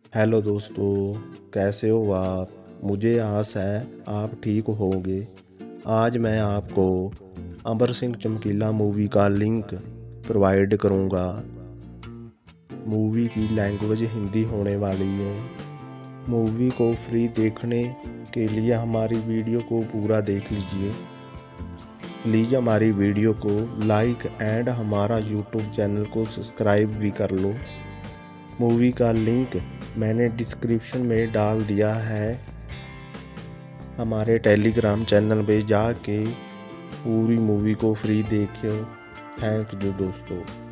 Hello दोस्तों, कैसे हो आप। मुझे आस है आप ठीक होंगे। आज मैं आपको अमर सिंह चमकीला मूवी का लिंक प्रोवाइड करूंगा। मूवी की लैंग्वेज हिंदी होने वाली है। मूवी को फ्री देखने के लिए हमारी वीडियो को पूरा देख लीजिए। प्लीज़ हमारी वीडियो को लाइक एंड हमारा यूट्यूब चैनल को सब्सक्राइब भी कर लो। मूवी का लिंक मैंने डिस्क्रिप्शन में डाल दिया है। हमारे टेलीग्राम चैनल पे जाके पूरी मूवी को फ्री देखिए। थैंक यू दोस्तों।